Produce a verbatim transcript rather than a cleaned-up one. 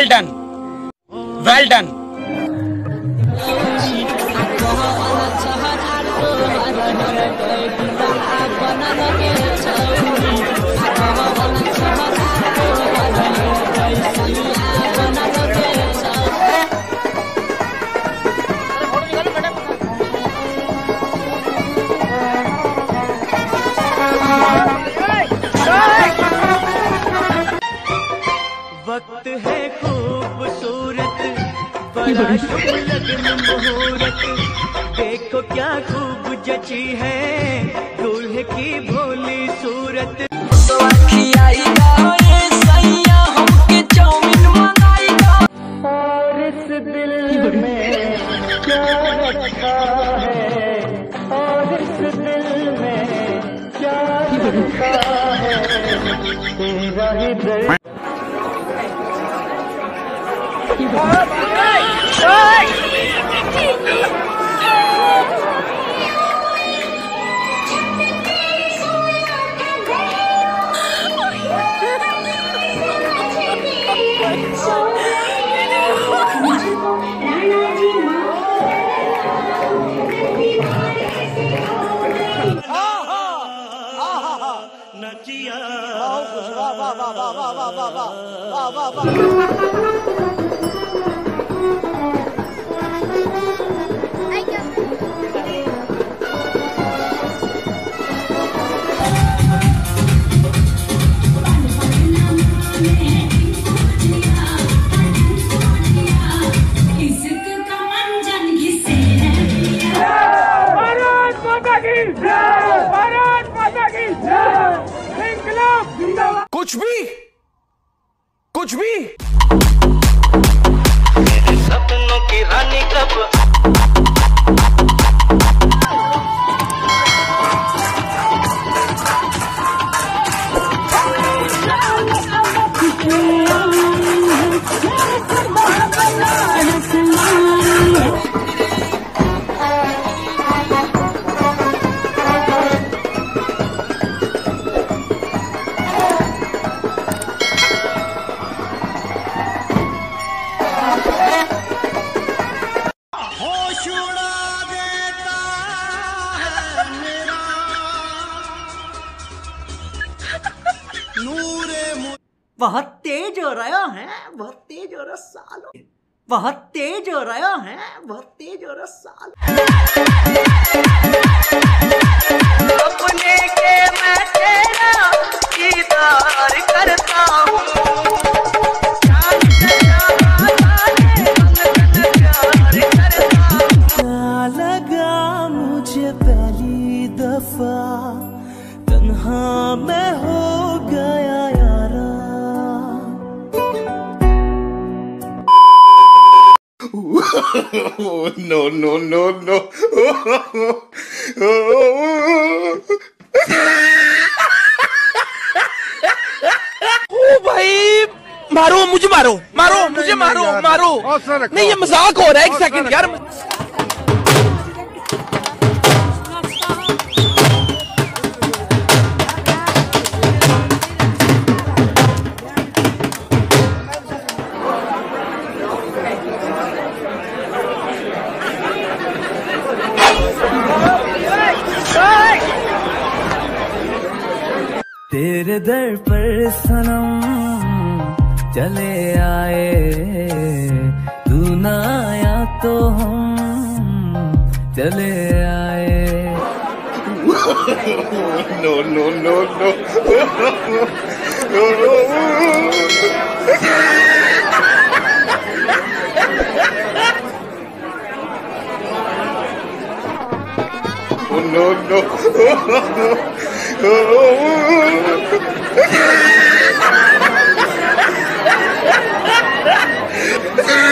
Done, well done. वक्त है खूबसूरत, बड़ा शुभ लगन मुहूर्त, देखो क्या खूब जची है दूल्हे की भोली सूरत। और इस दिल में क्या रखा है, और इस दिल में क्या रखा है, तेरा ही दर्द। नचिया वाह वाह वाह वाह वाह वाह वाह वाह वाह वाह। कुछ भी कुछ भी मेरे सपनों की रानी कब बहुत तेज हो रहा है, बहुत तेज हो रहा सालो, बहुत तेज हो रहा है, बहुत तेज हो रहा सालो। अपने के मैं तेरा दीदार करता हूँ, क्या लगा मुझे पहली दफा तन्हा मैं हो गया। no no no no ओ भाई मारो मुझे, मारो मारो मुझे, मारो मारो। नहीं ये मजाक हो रहा है, एक सेकंड यार। तेरे दर पर सनम चले आए, तू ना आया तो हम चले आए। no no no no no no no